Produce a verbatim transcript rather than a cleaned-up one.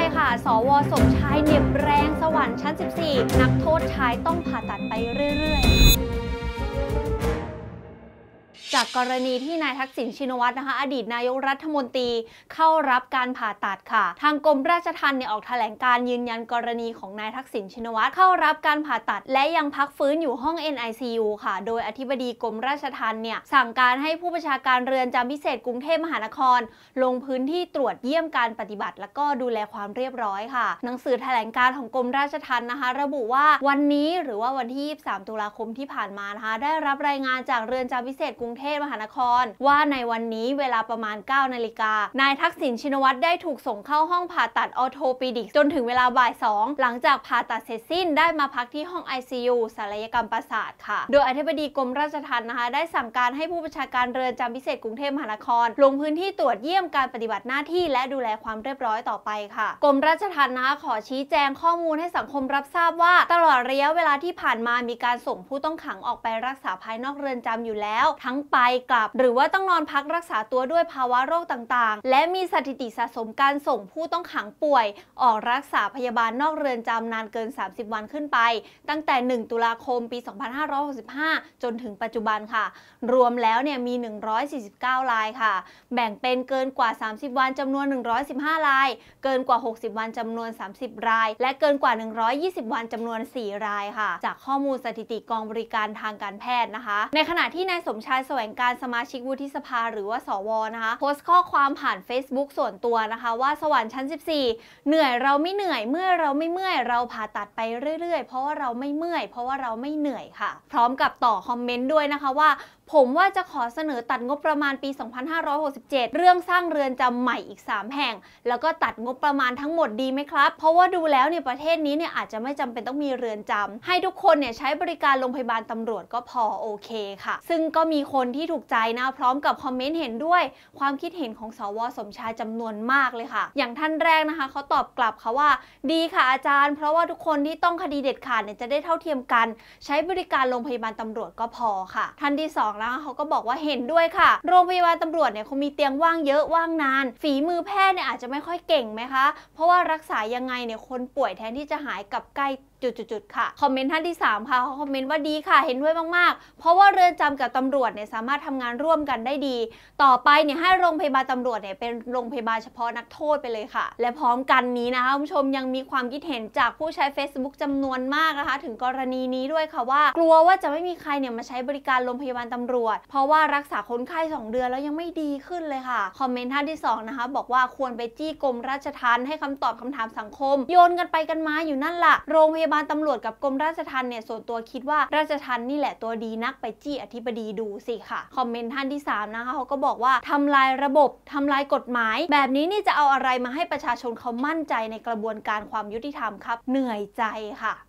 ค่ะสว.สมชายเหน็บแรงสวรรค์ชั้นสิบสี่นักโทษชายต้องผ่าตัดไปเรื่อยๆจากกรณีที่นายทักษิณชินวัตรนะคะอดีตนายกรัฐมนตรีเข้ารับการผ่าตัดค่ะทางกรมราชทัณฑ์เนี่ยออกแถลงการยืนยันกรณีของนายทักษิณชินวัตรเข้ารับการผ่าตัดและยังพักฟื้นอยู่ห้อง เอ็น ไอ ซี ยู ค่ะโดยอธิบดีกรมราชทัณฑ์เนี่ยสั่งการให้ผู้บัญชาการเรือนจำพิเศษกรุงเทพมหานครลงพื้นที่ตรวจเยี่ยมการปฏิบัติและก็ดูแลความเรียบร้อยค่ะหนังสือแถลงการของกรมราชทัณฑ์นะคะระบุว่าวันนี้หรือว่าวันที่ยี่สิบสามตุลาคมที่ผ่านมานะคะได้รับรายงานจากเรือนจำพิเศษกรุงเทพมหานครว่าในวันนี้เวลาประมาณเก้านาฬิกานายทักษิณชินวัตรได้ถูกส่งเข้าห้องผ่าตัดออโทปิดิกจนถึงเวลาบ่ายสองหลังจากผ่าตัดเสร็จสิ้นได้มาพักที่ห้อง ไอ ซี ยู ศัลยกรรมประสาทค่ะโดยอธิบดีกรมราชทัณฑ์นะคะได้สั่งการให้ผู้บัญชาการเรือนจำพิเศษกรุงเทพมหานครลงพื้นที่ตรวจเยี่ยมการปฏิบัติหน้าที่และดูแลความเรียบร้อยต่อไปค่ะกรมราชทัณฑ์นะคะขอชี้แจงข้อมูลให้สังคมรับทราบว่าตลอดระยะเวลาที่ผ่านมามีการส่งผู้ต้องขังออกไปรักษาภายนอกเรือนจำอยู่แล้วทั้งไปกลับหรือว่าต้องนอนพักรักษาตัวด้วยภาวะโรคต่างๆและมีสถิติสะสมการส่งผู้ต้องขังป่วยออกรักษาพยาบาลนอกเรือนจำนานเกินสามสิบวันขึ้นไปตั้งแต่หนึ่งตุลาคมปีสองพันห้าร้อยหกสิบห้าจนถึงปัจจุบันค่ะรวมแล้วเนี่ยมีหนึ่งร้อยสี่สิบเก้ารายค่ะแบ่งเป็นเกินกว่าสามสิบวันจำนวนหนึ่งร้อยสิบห้ารายเกินกว่าหกสิบวันจำนวนสามสิบรายและเกินกว่าหนึ่งร้อยยี่สิบวันจำนวนสี่รายค่ะจากข้อมูลสถิติกองบริการทางการแพทย์นะคะในขณะที่นายสมชายแสวงการสมาชิกวุฒิสภาหรือว่าสวนะคะโพสต์ข้อความผ่าน Facebook ส่วนตัวนะคะว่าสวรรค์ชั้นสิบสี่เหนื่อยเราไม่เหนื่อยเมื่อเราไม่เมื่อยเราผ่าตัดไปเรื่อยๆเพราะว่าเราไม่เมื่อยเพราะว่าเราไม่เหนื่อยค่ะพร้อมกับต่อคอมเมนต์ด้วยนะคะว่าผมว่าจะขอเสนอตัดงบประมาณปีสองพันห้าร้อยหกสิบเจ็ดเรื่องสร้างเรือนจำใหม่อีกสามแห่งแล้วก็ตัดงบประมาณทั้งหมดดีไหมครับเพราะว่าดูแล้วเนี่ยประเทศนี้เนี่ยอาจจะไม่จำเป็นต้องมีเรือนจำให้ทุกคนเนี่ยใช้บริการโรงพยาบาลตำรวจก็พอโอเคค่ะซึ่งก็มีคนที่ถูกใจนะพร้อมกับคอมเมนต์เห็นด้วยความคิดเห็นของสว.สมชายจำนวนมากเลยค่ะอย่างท่านแรกนะคะเขาตอบกลับค่ะว่าดีค่ะอาจารย์เพราะว่าทุกคนที่ต้องคดีเด็ดขาดเนี่ยจะได้เท่าเทียมกันใช้บริการโรงพยาบาลตำรวจก็พอค่ะท่านที่สองนะคะเขาก็บอกว่าเห็นด้วยค่ะโรงพยาบาลตำรวจเนี่ยคงมีเตียงว่างเยอะว่างนานฝีมือแพทย์เนี่ยอาจจะไม่ค่อยเก่งไหมคะเพราะว่ารักษายังไงเนี่ยคนป่วยแทนที่จะหายกับใกล้จุดๆค่ะคอมเมนต์ท่านที่สามค่ะเขาคอมเมนต์ว่าดีค่ะเห็นด้วยมากๆเพราะว่าเรือนจำกับตำรวจเนี่ยสามารถทำงานร่วมกันได้ดีต่อไปเนี่ยให้โรงพยาบาลตำรวจเนี่ยเป็นโรงพยาบาลเฉพาะนักโทษไปเลยค่ะและพร้อมกันนี้นะคะคุณผู้ชมยังมีความคิดเห็นจากผู้ใช้ Facebook จำนวนมากนะคะถึงกรณีนี้ด้วยค่ะว่ากลัวว่าจะไม่มีใครเนี่ยมาใช้บริการโรงพยาบาลตำรวจเพราะว่ารักษาคนไข้สองเดือนแล้วยังไม่ดีขึ้นเลยค่ะคอมเมนต์ท่านที่สองนะคะบอกว่าควรไปจี้กรมราชทัณฑ์ให้คำตอบคำถามสังคมโยนกันไปกันมาอยู่นั่นล่ะโรงพยาบาลตำรวจกับกรมราชทัณฑ์เนี่ยส่วนตัวคิดว่าราชทัณฑ์นี่แหละตัวดีนักไปจี้อธิบดีดูสิค่ะคอมเมนต์ท่านที่สามนะคะเขาก็บอกว่าทำลายระบบทำลายกฎหมายแบบนี้นี่จะเอาอะไรมาให้ประชาชนเขามั่นใจในกระบวนการความยุติธรรมครับเหนื่อยใจค่ะ